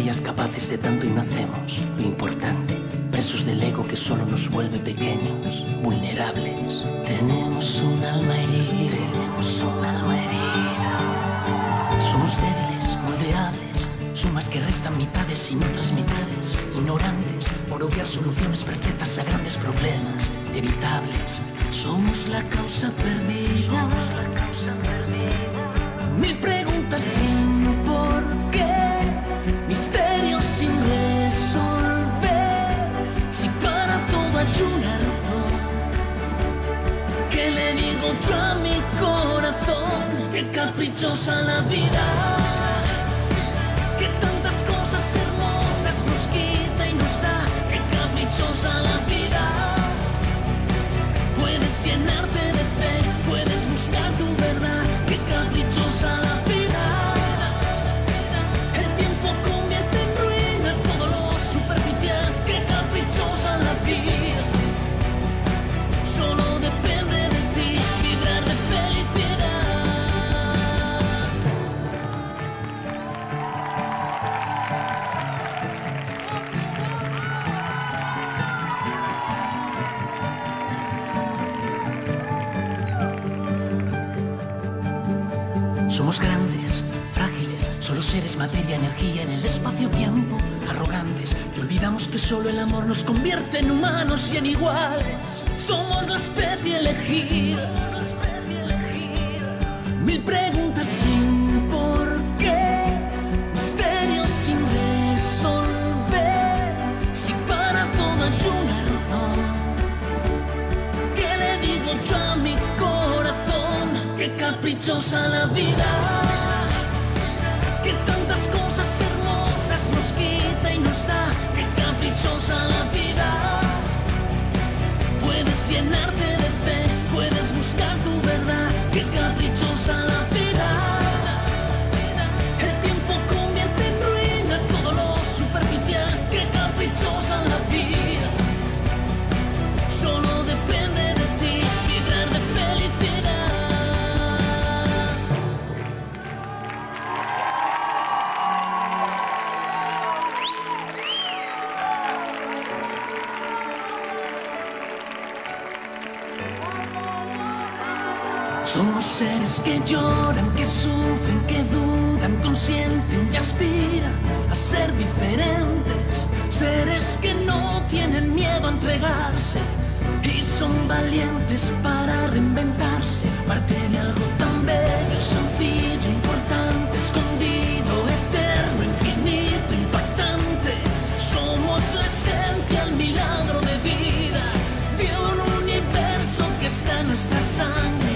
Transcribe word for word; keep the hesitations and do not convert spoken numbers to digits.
estrellas capaces de tanto y no hacemos lo importante. Presos del ego que solo nos vuelve pequeños, vulnerables. Tenemos un alma herida. Tenemos un alma herida. Somos débiles, moldeables. Sumas que restan mitades sin otras mitades. Ignorantes por obviar soluciones perfectas a grandes problemas evitables. Somos la causa perdida. Somos la causa perdida. Mil preguntas sin por qué. Misterios sin resolver. Si para todo hay una razón. ¿Qué le digo yo a mi corazón? Qué caprichosa la vida. Que tantas cosas hermosas nos quita y nos da. Qué caprichosa la vida. Puedes llenarte de fe, puedes buscar tu verdad. Qué caprichosa la vida. El tiempo convierte en ruina todo lo superficial. Qué caprichosa la vida. Solo depende de ti vibrar de felicidad. Somos grandes, frágiles, solo seres, materia, energía en el espacio-tiempo, arrogantes, y olvidamos que solo el amor nos convierte en humanos y en iguales. Somos la especie elegida. Mil preguntas sin por qué, misterios sin resolver. Si para todo hay una razón, ¿qué le digo yo a mi corazón? Qué caprichosa la vida. Que tantas cosas hermosas nos quita y nos da. Qué caprichosa la vida. Puedes llenarte de fe, puedes buscar tu verdad. Qué caprichosa la vida. El tiempo convierte en ruina todo lo superficial. Qué caprichosa la vida. Solo depende de ti vibrar de felicidad. Somos seres que lloran, que sufren, que dudan, consienten y aspiran a ser diferentes. Seres que no tienen miedo a entregarse y son valientes para reinventarse. Parte de algo tan bello, sencillo, importante, escondido, eterno, infinito, impactante. Somos la esencia, el milagro de vida de un universo que está en nuestra sangre.